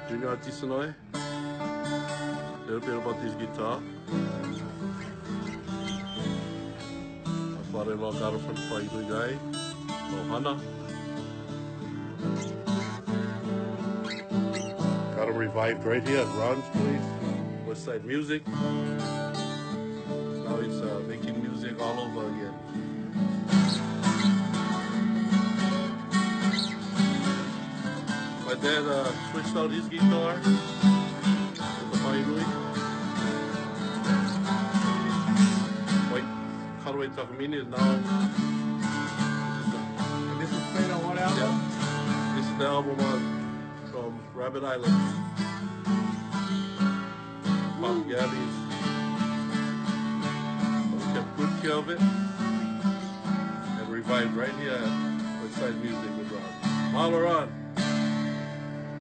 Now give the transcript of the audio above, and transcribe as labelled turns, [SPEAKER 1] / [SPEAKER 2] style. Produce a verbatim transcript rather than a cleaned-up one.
[SPEAKER 1] Junior Atisanoe. A little bit about this guitar. My father-in-law got it from the Pahinui guy, Ohana. Got him revived right here at Ron's place, Westside Music. Now he's uh, making music all over again. My dad uh, switched out his guitar with the Pahinui. White cutaway Takamine is now.
[SPEAKER 2] And this is played on what album?
[SPEAKER 1] Yeah. This is the album on, from Rabbit Island. Pop Gabby's. We kept good care of it and revived right here at Westside Music with Ron. Mahalo, Ron.